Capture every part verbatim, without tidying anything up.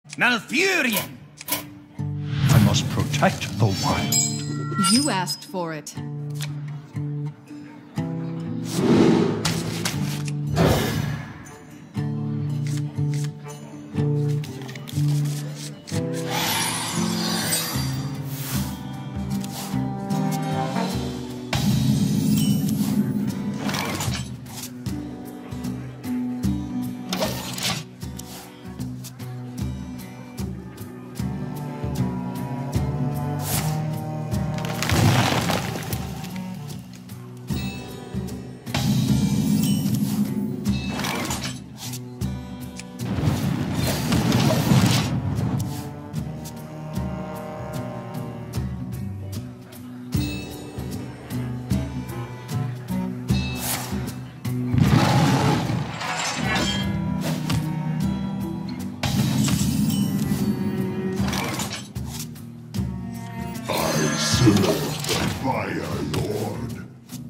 Malfurion! I must protect the wild. You asked for it. Serve the Fire Lord.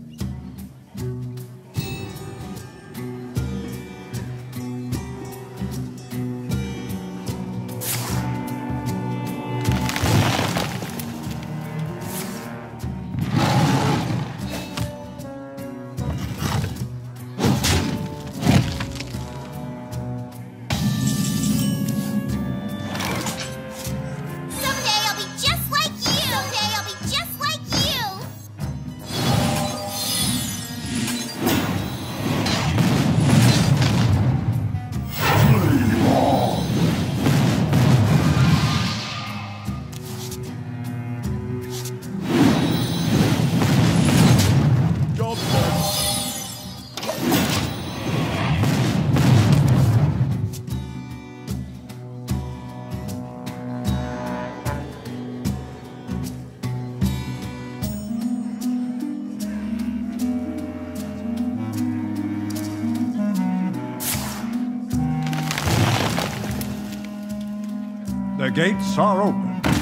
The gates are open.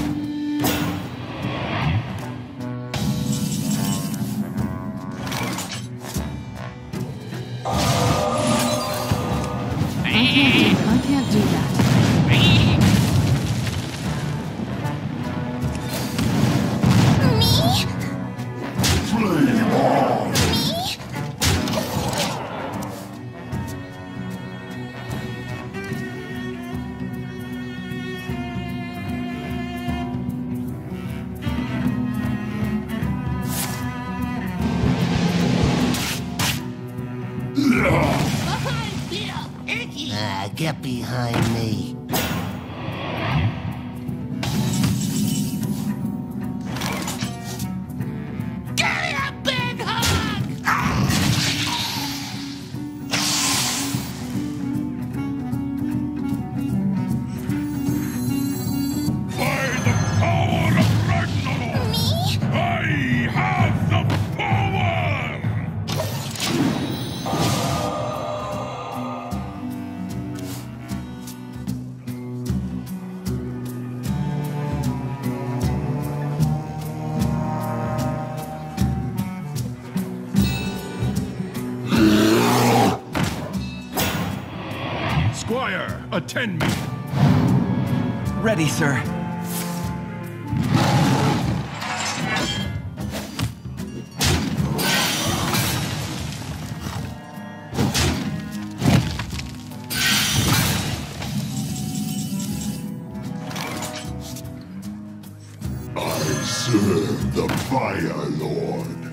I can't do that. Me? Flame on! Me? Ah, get behind me. Give me a big hug! By the power of Ragnarok! Me? I have the power! Squire, attend me. Ready, sir. I serve the Fire Lord.